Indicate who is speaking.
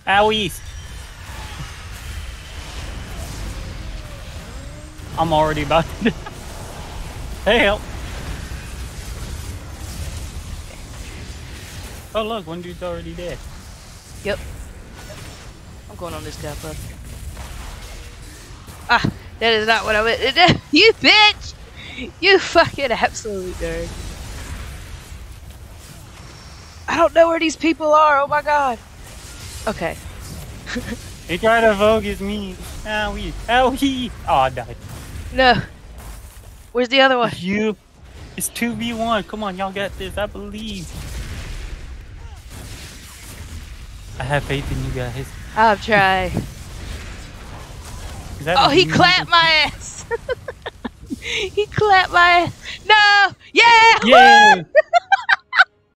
Speaker 1: Owies! I'm already about to die. Hey, help! Oh look, one dude's already dead.
Speaker 2: Yep. I'm going on this guy, bud. Ah, that is not what I meant to do. You bitch! You fucking absolute nerd. I don't know where these people are. Oh my god. Okay.
Speaker 1: They try to focus me. Owie! Owie! Oh, I died.
Speaker 2: No. Where's the other one?
Speaker 1: You. It's 2v1. Come on, y'all got this. I believe. I have faith in you guys.
Speaker 2: I'm trying. Oh, he clapped my ass. He clapped my ass. No! Yeah!
Speaker 1: Yeah!